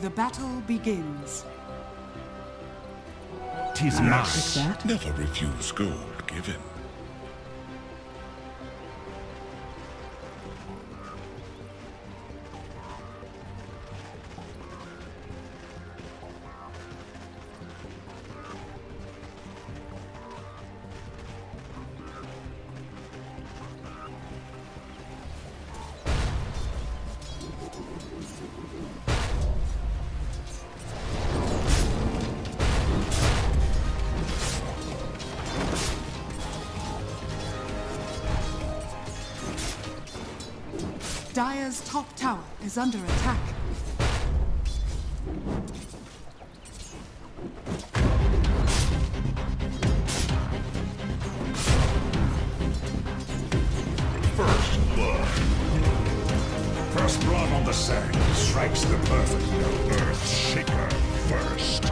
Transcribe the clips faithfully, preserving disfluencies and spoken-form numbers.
The battle begins. Tis Yes, mine. never refuse gold given. Dire's top tower is under attack. First blood. First blood on the sand strikes the perfect note. Earth shaker first.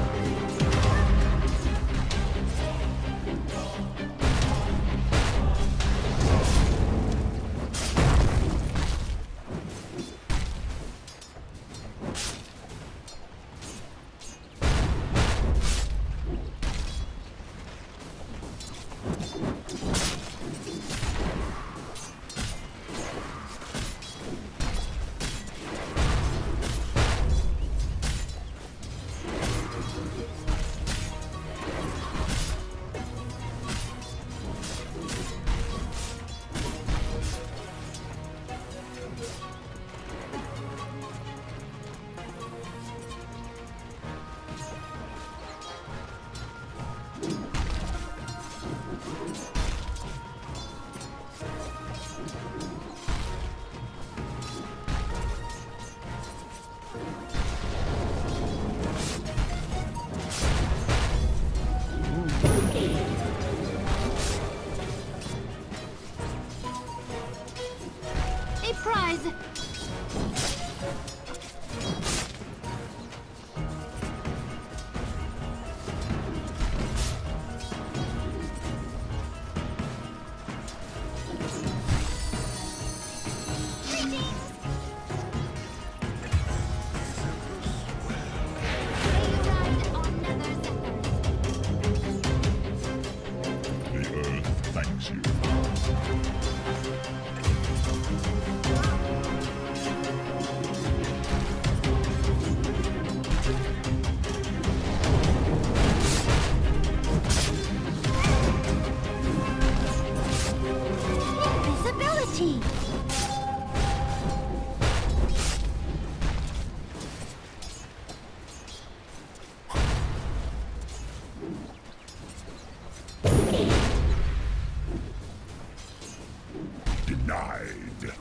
Denied.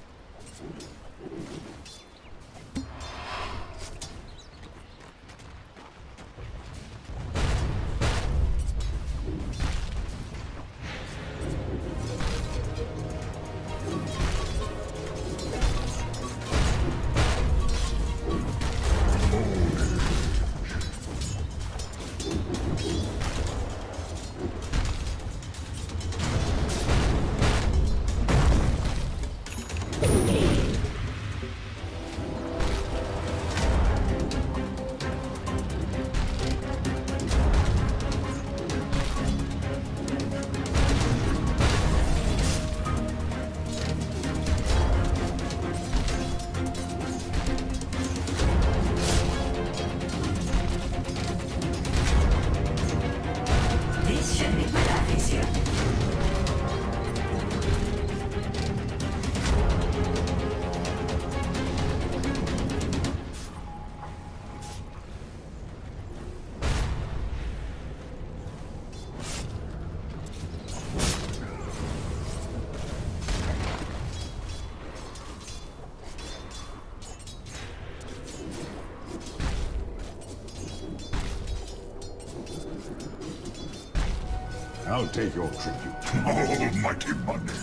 I'll take your tribute. Almighty money.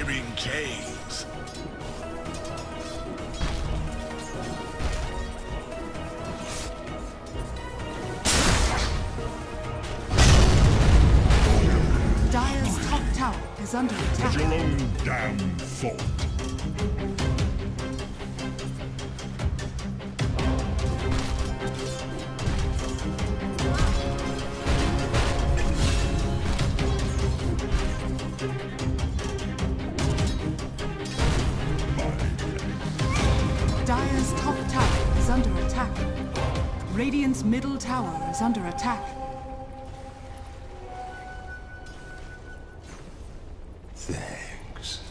Roaring caves. Dire's top tower is under attack. Your own damn fault. Dire's top tower is under attack. Radiant's middle tower is under attack. Thanks.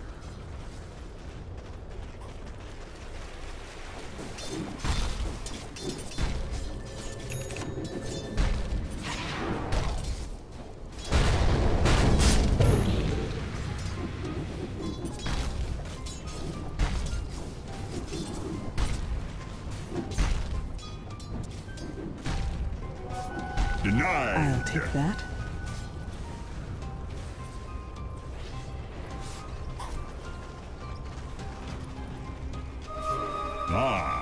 Denied. I'll take that. Ah.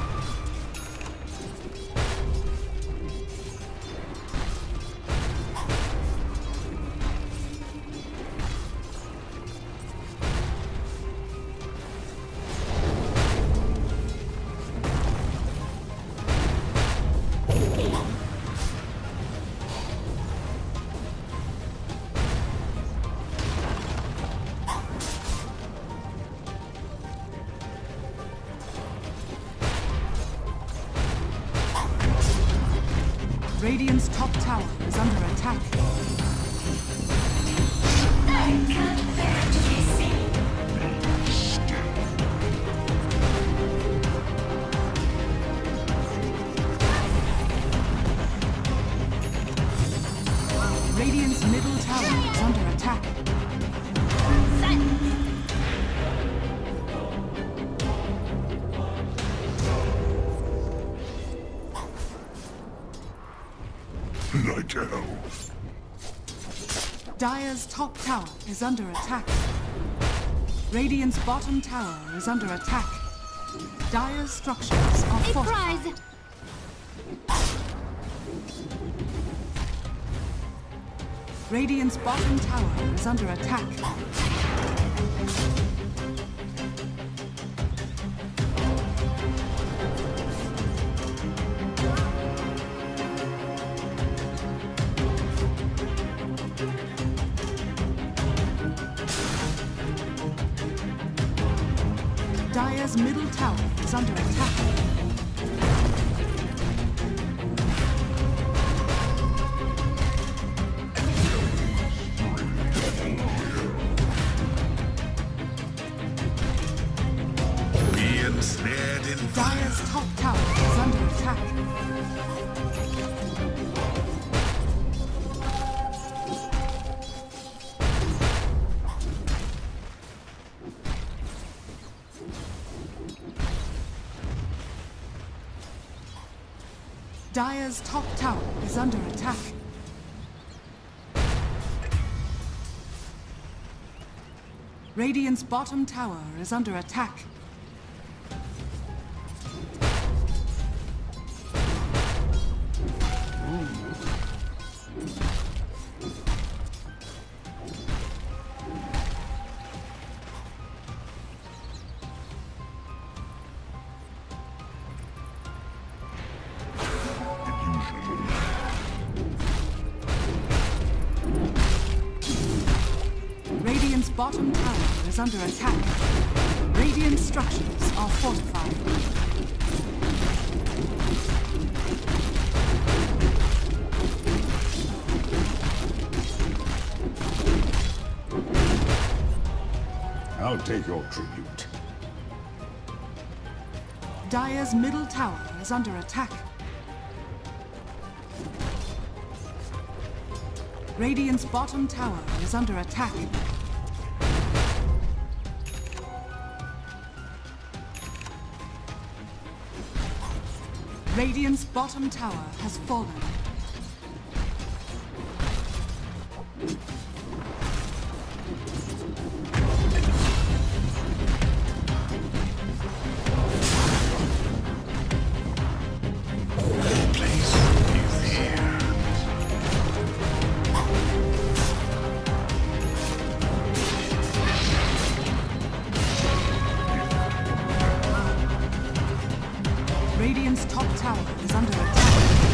Radiant's top tower is under attack. Radiant's middle tower is under attack. Like hell. Dire's top tower is under attack. Radiant's bottom tower is under attack. Dire's structures are A fortified. prize! Radiant's bottom tower is under attack. Dire's middle tower is under attack. Be ensnared in Dire's top tower is under attack. Dire's top tower is under attack. Radiant's bottom tower is under attack. Radiant's bottom tower is under attack. Radiant structures are fortified. I'll take your tribute. Dire's middle tower is under attack. Radiant's bottom tower is under attack. Radiant's bottom tower has fallen. top tower is under attack.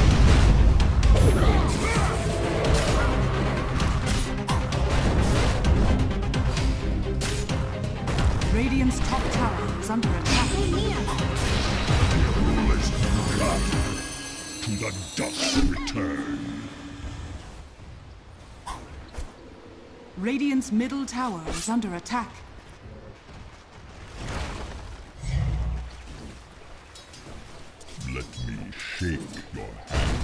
Radiant's top tower is under attack. Rulers blood. To the dust return. Radiant's middle tower is under attack. Let me shake your hand.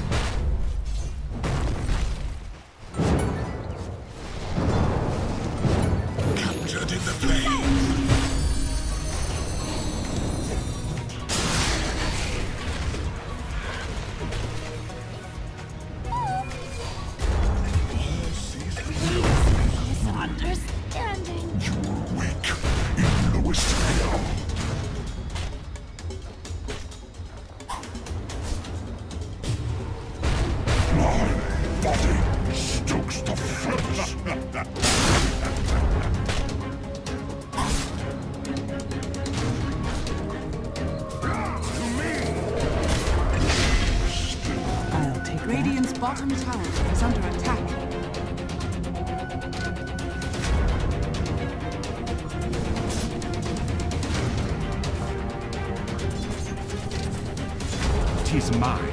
Captured in the flame. Misunderstanding. You will wake in lowest hell. My body stokes the furnace. I'll take Radiant's bottom tower is under attack. Tis mine.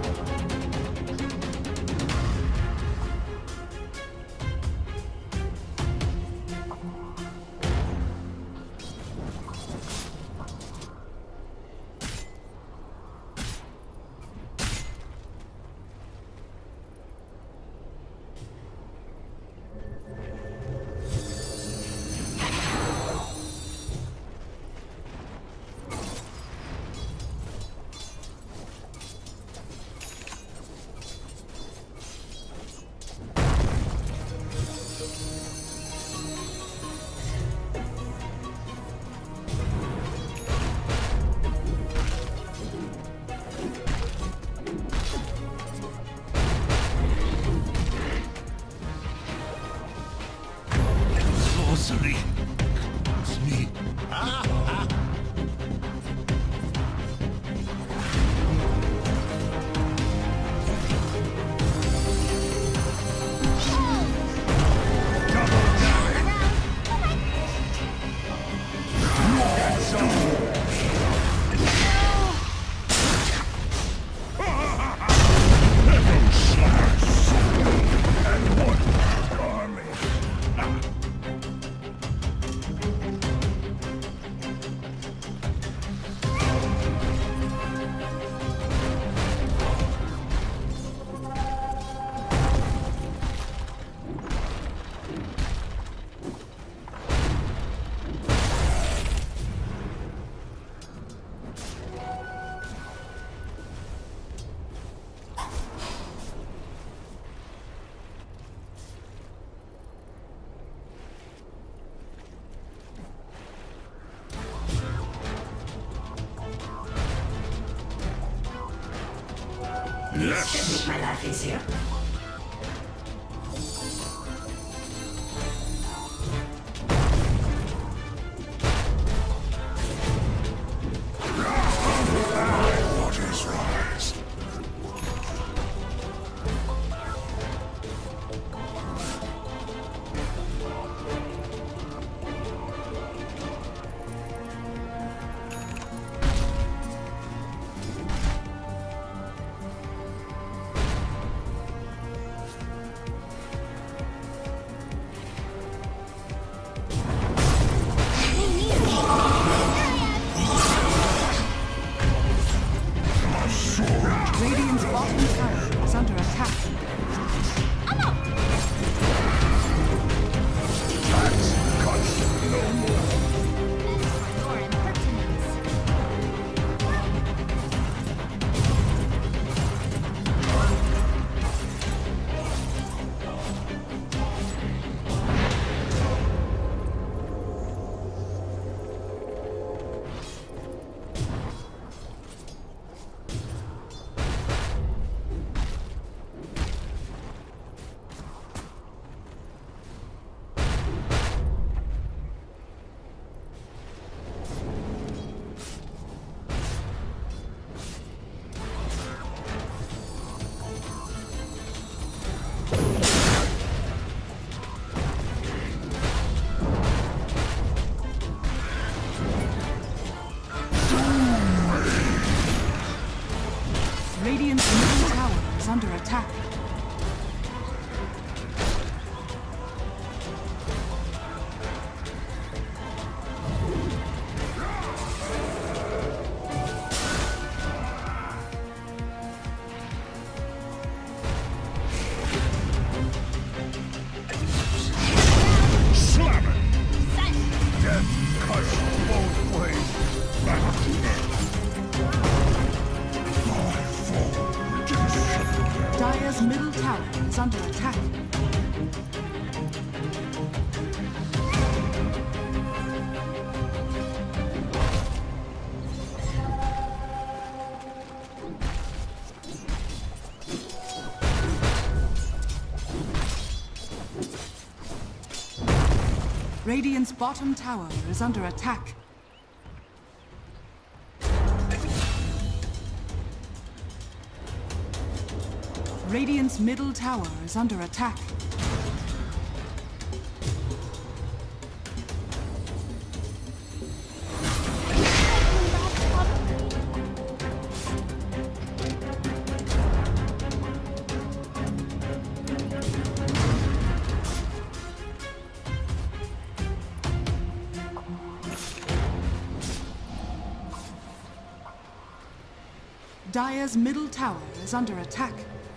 Sorcery. It's me. Yes. My life is here. Waters rise. under attack. Dire's middle tower is under attack. Radiant's bottom tower is under attack. Radiant's middle tower is under attack. Dire's middle tower is under attack.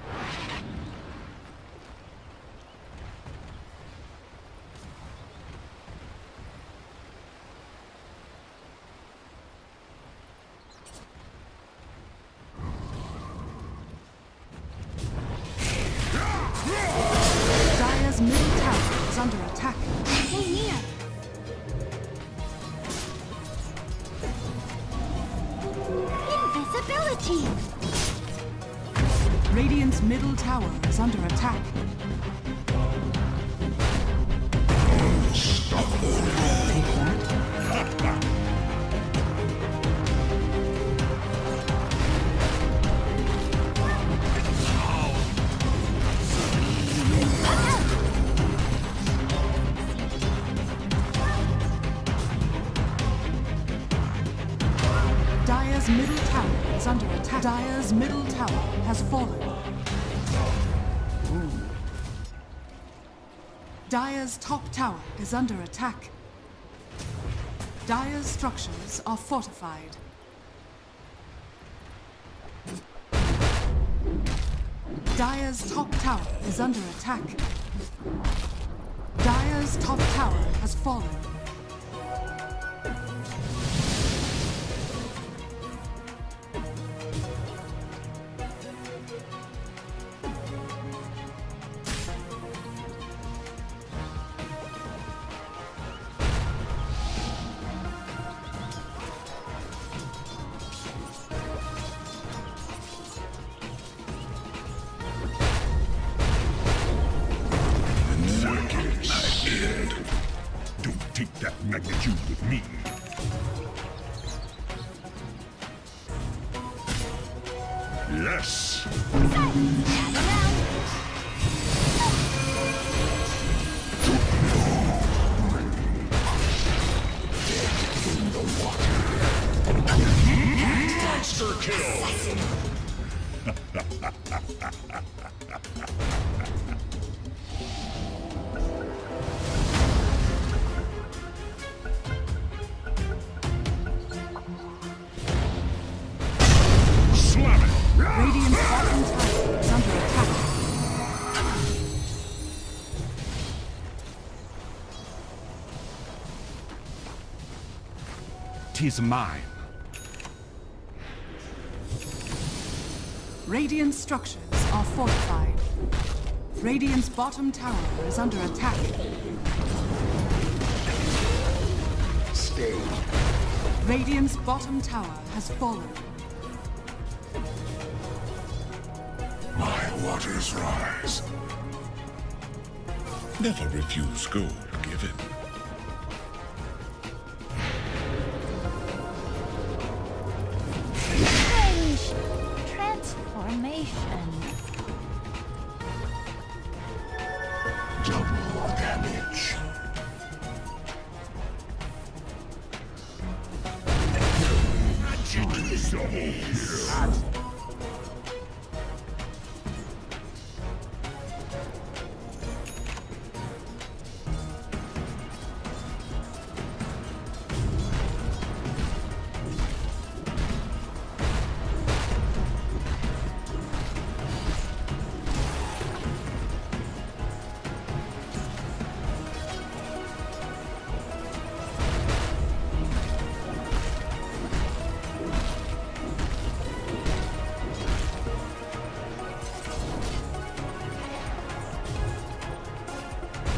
Dire's middle tower is under attack. Hang near. Invisibility. Radiant's middle tower is under attack. Dire's middle tower is under attack. Dire's middle tower has fallen. Dire's top tower is under attack. Dire's structures are fortified. Dire's top tower is under attack. Dire's top tower has fallen. Don't take that magnitude with me. Yes. Monster kill. Radiant's bottom tower is under attack. Tis mine. Radiant structures are fortified. Radiant's bottom tower is under attack. Stay. Radiant's bottom tower has fallen. My waters rise. Never refuse gold given. Strange transformation. Double damage. Double kill.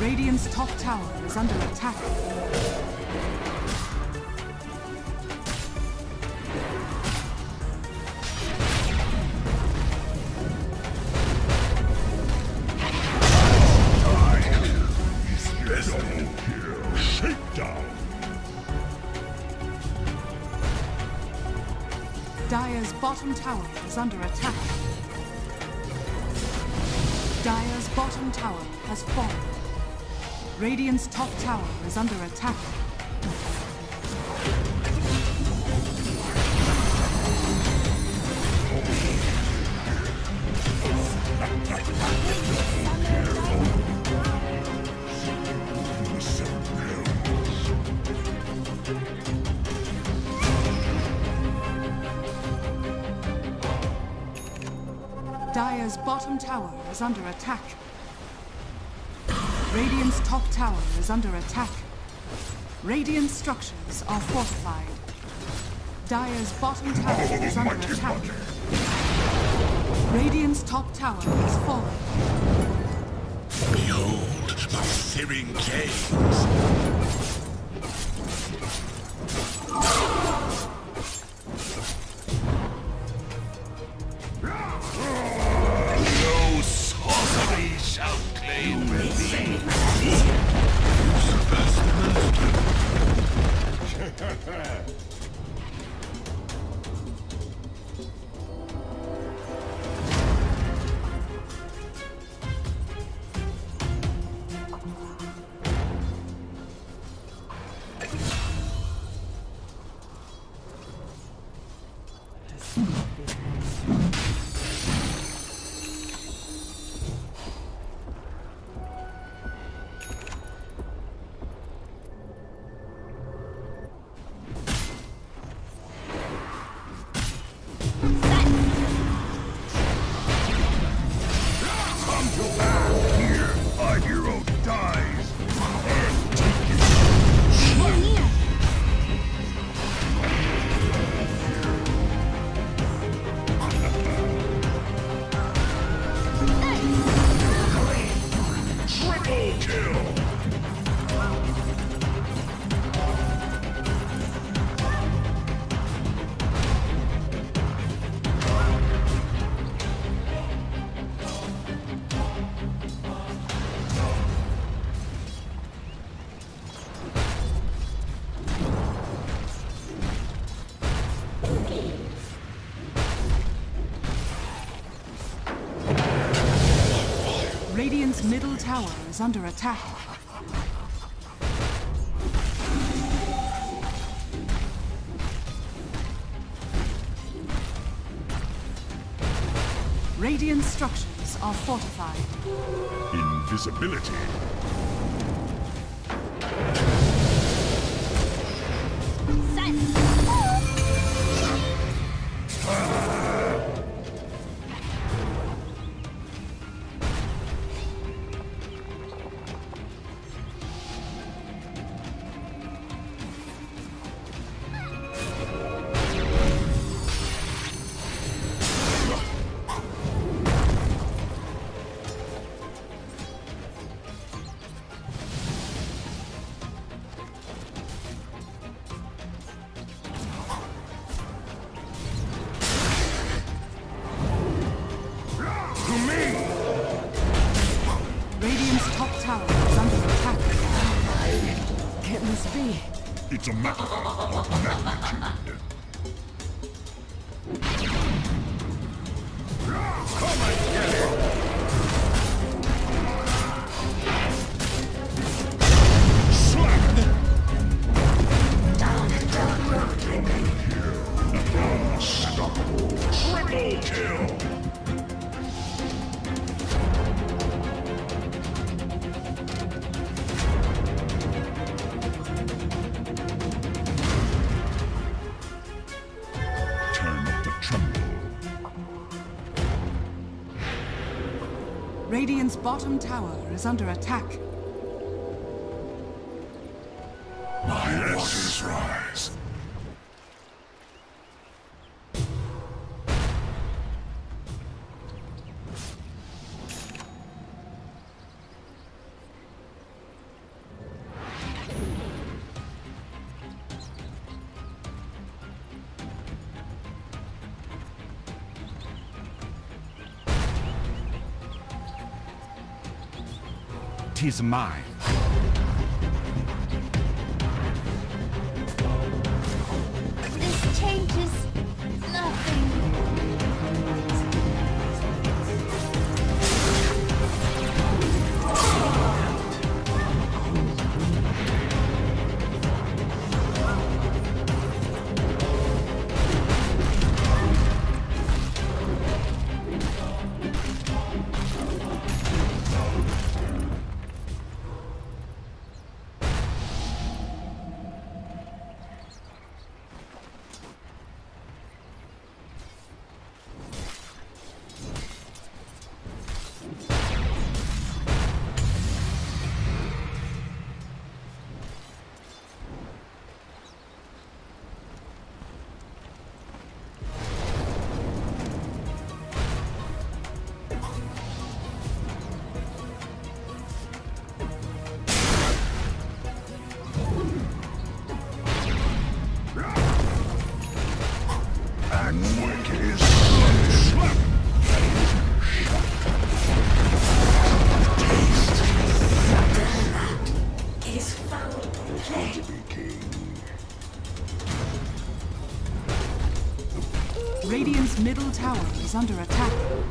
Radiant's top tower is under attack. Dire's bottom tower is under attack. Dire's bottom tower has fallen. Radiant's top tower is under attack. Dire's bottom tower is under attack. Radiant's top tower is under attack. Radiant structures are fortified. Dire's bottom tower is under attack. Radiant's top tower has fallen. Behold my searing gaze. Radiant's middle tower is under attack. Radiant structures are fortified. Invisibility. Radiant's top tower is under attack. It must be. It's a matter of magnitude. Come and get it! Slap! Down, down, unstoppable. Triple kill! Radiant's bottom tower is under attack. My waters rise. is mine. This changes nothing. Radiant's middle tower is under attack.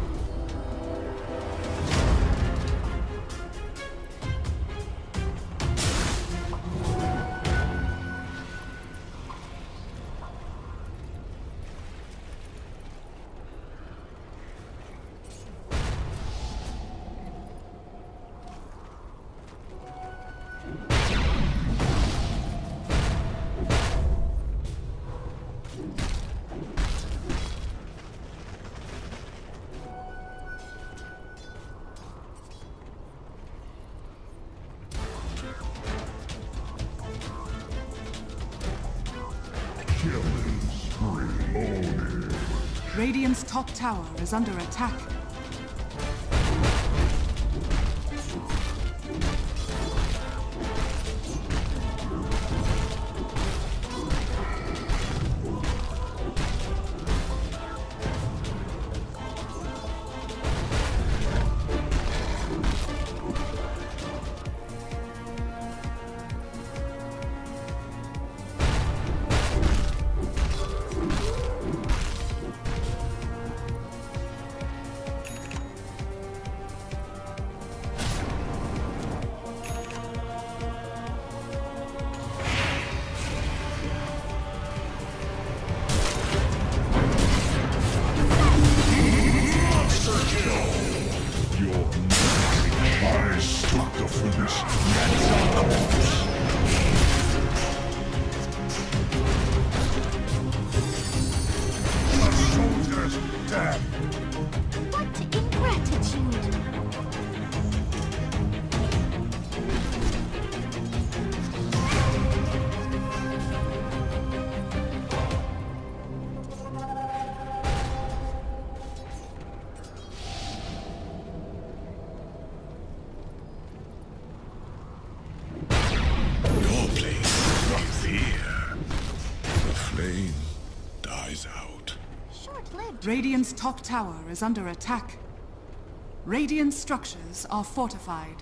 Radiant's top tower is under attack. Radiant's top tower is under attack. Radiant structures are fortified.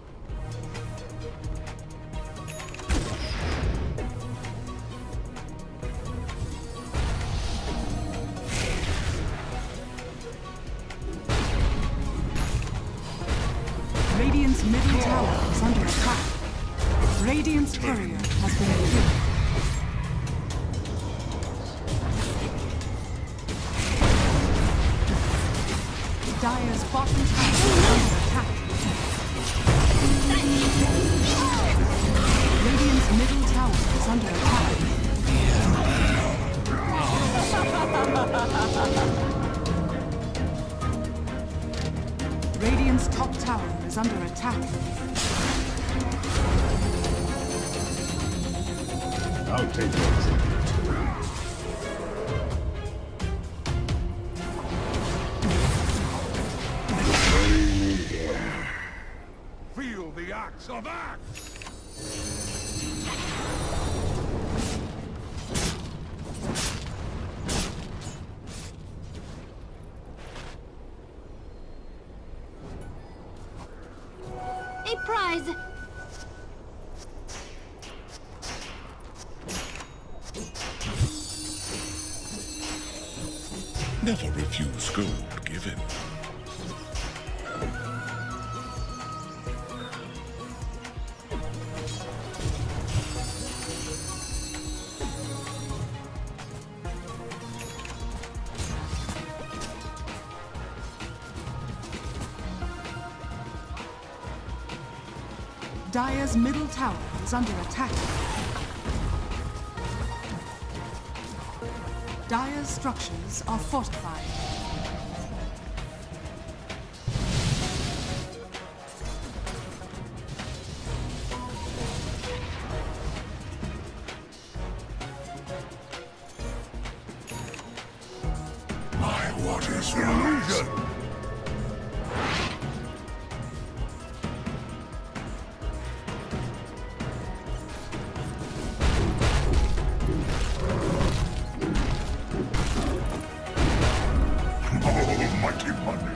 Radiant's middle tower is under attack. Radiant's courier has been killed. Dire's bottom tower is under attack. Radiant's middle tower is under attack. Radiant's top tower is under attack. I'll take it. Feel the axe of axe! A prize! Never refuse gold given. Dire's middle tower is under attack. Dire's structures are fortified. My waters illusion. Almighty money.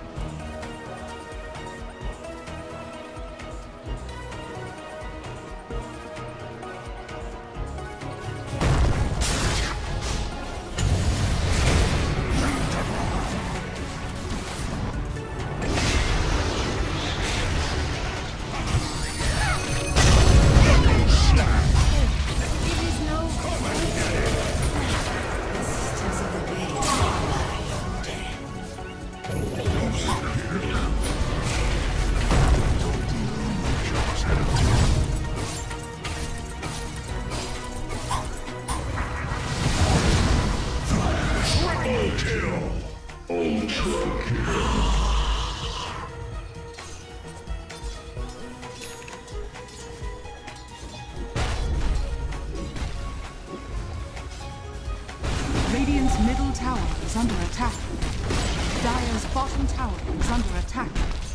Radiant's middle tower is under attack. Dire's bottom tower is under attack.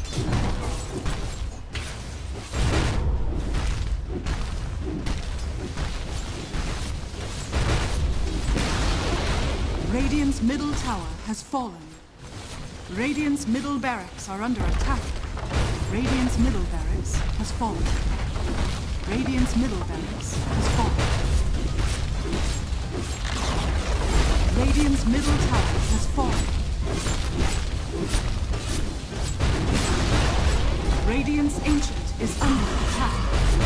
Radiant's middle tower has fallen. Radiant's middle barracks are under attack. Radiant's middle barracks has fallen. Radiant's middle barracks has fallen. Radiant's middle tower has fallen. Radiant's ancient is under attack.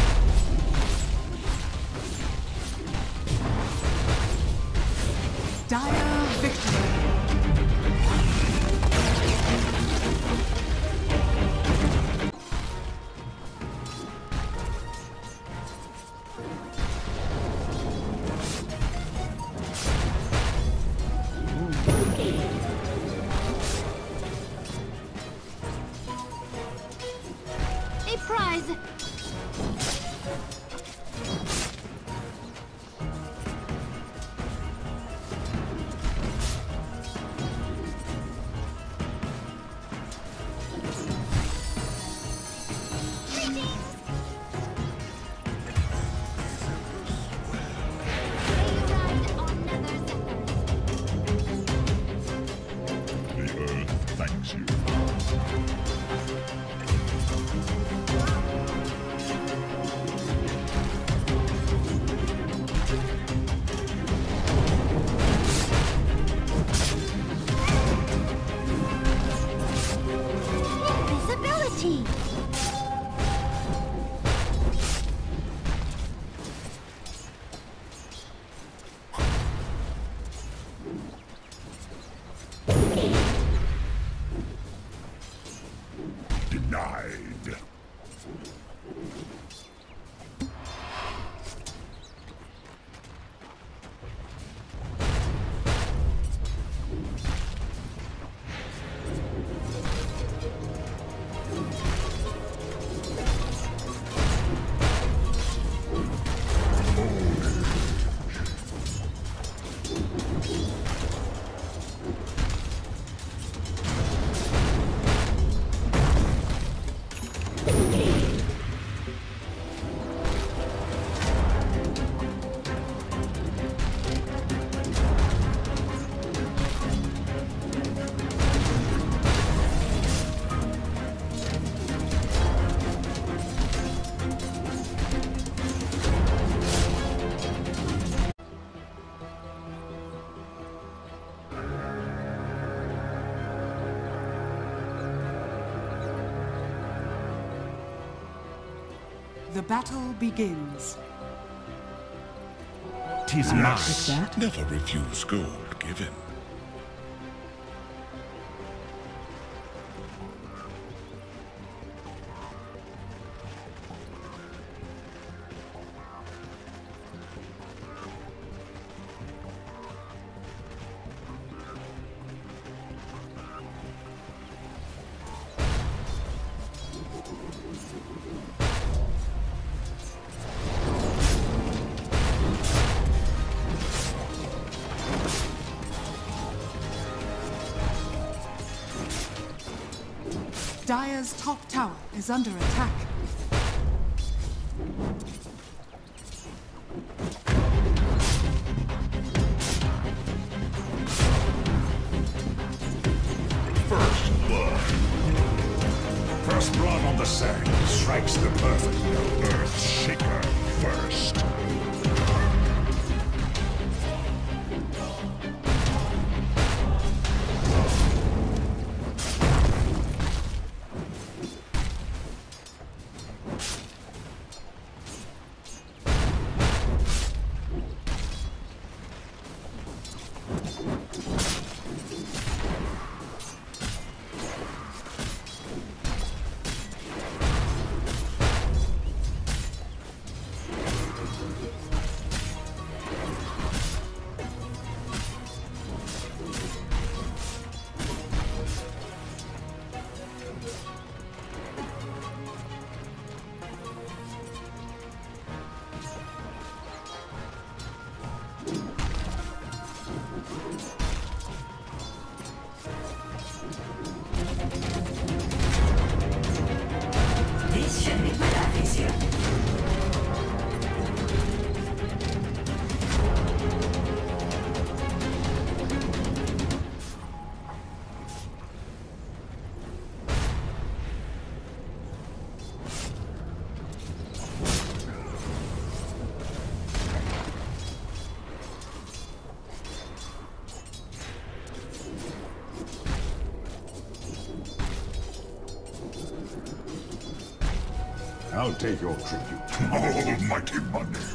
Dire victory. A prize! The battle begins. Tis Yes. mine. That? Never refuse gold given. Dire's top tower is under attack. First blood. First blood on the sand strikes the perfect note. Earth shaker first. I'll take your tribute. Almighty money.